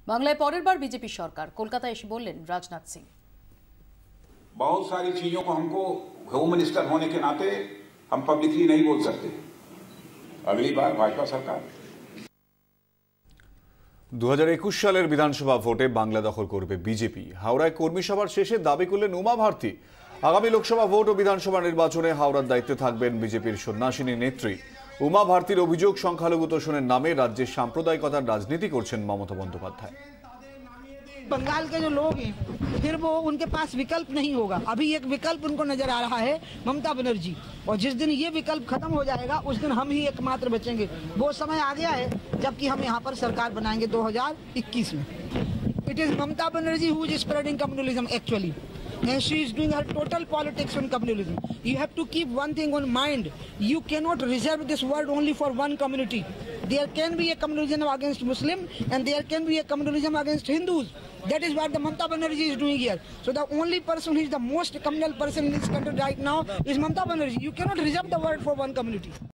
বাংলায় পরের বার বিজেপি সরকার, কলকাতায় এসে বললেন রাজনাথ সিং। बहुत सारी चीजों को हमको होम मिनिस्टर होने के नाते हम पब्लिकली नहीं बोल सकते। अगली बार भाजपा सरकार। 2021 সালের বিধানসভা ভোটে বাংলা দখল করবে বিজেপি। হাওড়ায় কর্মী সভার শেষে দাবি করলেন উমা ভারতী। আগামী লোকসভা ভোট ও বিধানসভা নির্বাচনে হাওড়ার দায়িত্বে থাকবেন বিজেপির সন্ন্যাসিনী নেত্রী। উমা ভারতীর অভিযোগ, সংখ্যালঘু তোষণের নামে রাজ্যে সাম্প্রদায়িকতার রাজনীতি করছেন মমতা বন্দ্যোপাধ্যায়। बंगाल के जो लोग हैं फिर वो उनके पास विकल्प नहीं होगा। अभी एक विकल्प उनको नजर आ रहा है, ममता बनर्जी, और जिस दिन ये विकल्प खत्म हो जाएगा उस दिन हम ही एकमात्र बचेंगे। वो समय आ गया है जबकि हम यहाँ पर सरकार बनाएंगे 2021 में। It is Mamata Banerjee who is spreading communalism actually, and she is doing her total politics on communalism. You have to keep one thing on mind: you cannot reserve this word only for one community. There can be a communalism against Muslim and there can be a communalism against Hindus. That is what the Mamata Banerjee is doing here. So the only person who is the most communal person in this country right now is Mamata Banerjee. You cannot reserve the word for one community.